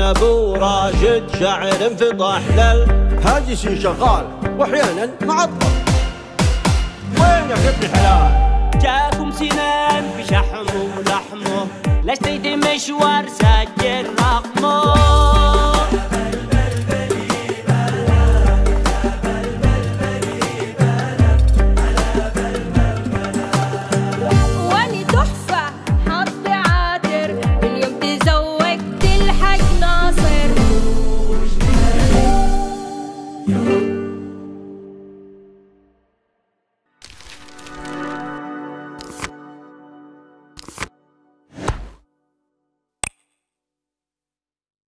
ابو راشد شاعر انفضح هاجسي شغال واحيانا معطل. وينك ابن الحلال؟ جاكم سنان بشحمه ولحمه، لا اشتريت مشوار سجل رقمه.